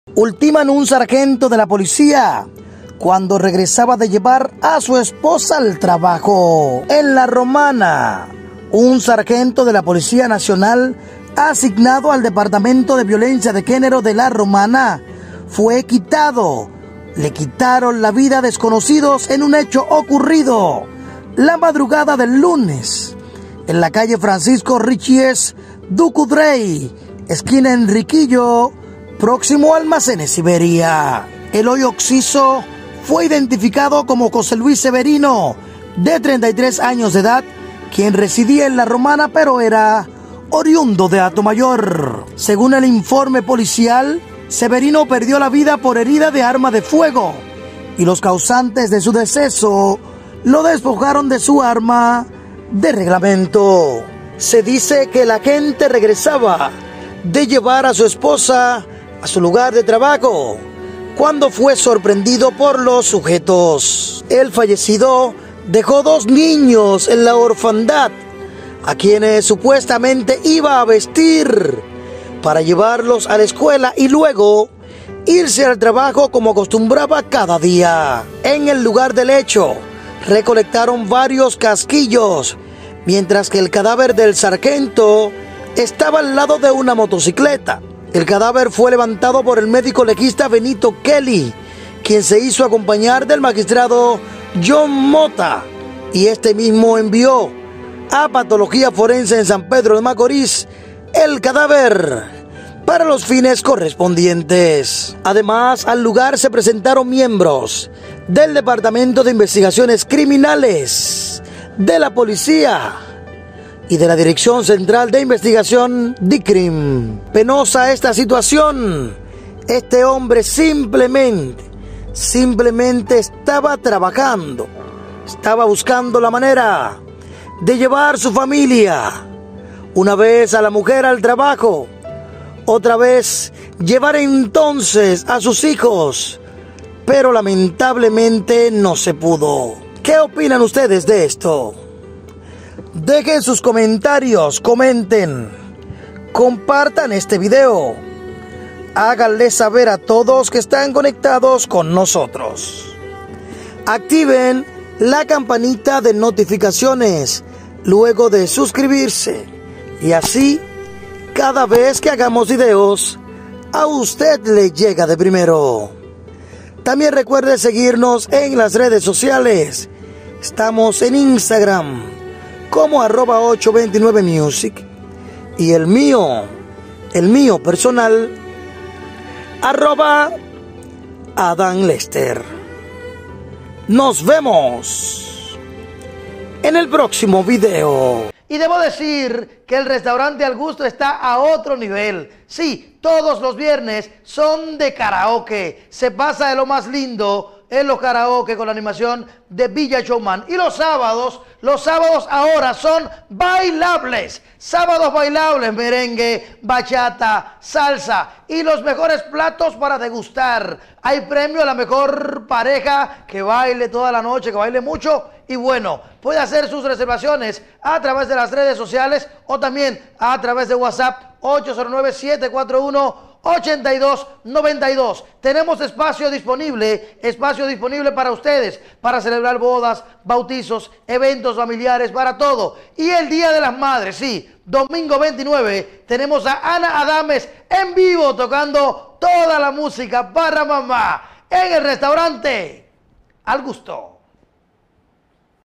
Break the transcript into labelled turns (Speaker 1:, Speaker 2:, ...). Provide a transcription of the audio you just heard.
Speaker 1: Ultiman un sargento de la policía cuando regresaba de llevar a su esposa al trabajo. En La Romana, un sargento de la Policía Nacional asignado al Departamento de Violencia de Género de La Romana fue quitado. Le quitaron la vida a desconocidos en un hecho ocurrido la madrugada del lunes en la calle Francisco Richies Ducudrey, esquina Enriquillo, próximo a Almacenes Iberia. El hoy occiso fue identificado como José Luis Severino, de 33 años de edad, quien residía en La Romana pero era oriundo de Atomayor. Según el informe policial, Severino perdió la vida por herida de arma de fuego y los causantes de su deceso lo despojaron de su arma de reglamento. Se dice que el agente regresaba de llevar a su esposa a su lugar de trabajo cuando fue sorprendido por los sujetos. El fallecido dejó 2 niños en la orfandad, a quienes supuestamente iba a vestir para llevarlos a la escuela y luego irse al trabajo como acostumbraba cada día. En el lugar del hecho, recolectaron varios casquillos, mientras que el cadáver del sargento estaba al lado de una motocicleta. El cadáver fue levantado por el médico legista Benito Kelly, quien se hizo acompañar del magistrado John Mota, y este mismo envió a Patología Forense en San Pedro de Macorís el cadáver para los fines correspondientes. Además, al lugar se presentaron miembros del Departamento de Investigaciones Criminales de la Policía y de la Dirección Central de Investigación DICRIM. Penosa esta situación. Este hombre simplemente estaba trabajando, estaba buscando la manera de llevar su familia, una vez a la mujer al trabajo, otra vez llevar entonces a sus hijos, pero lamentablemente no se pudo. ¿Qué opinan ustedes de esto? Dejen sus comentarios, comenten, compartan este video, háganle saber a todos que están conectados con nosotros. Activen la campanita de notificaciones luego de suscribirse y así cada vez que hagamos videos a usted le llega de primero. También recuerde seguirnos en las redes sociales. Estamos en Instagram como @829music y el mío personal @AdanLester. Nos vemos en el próximo video. Y debo decir que el restaurante Al Gusto está a otro nivel. Sí, todos los viernes son de karaoke. Se pasa de lo más lindo en los karaoke con la animación de Villa Showman. Y los sábados ahora son bailables. Sábados bailables, merengue, bachata, salsa y los mejores platos para degustar. Hay premio a la mejor pareja que baile toda la noche, que baile mucho. Y bueno, puede hacer sus reservaciones a través de las redes sociales o también a través de WhatsApp 809-741-8292. Tenemos espacio disponible para ustedes, para celebrar bodas, bautizos, eventos familiares, para todo. Y el Día de las Madres, sí, domingo 29, tenemos a Ana Adames en vivo tocando toda la música para mamá en el restaurante Al Gusto.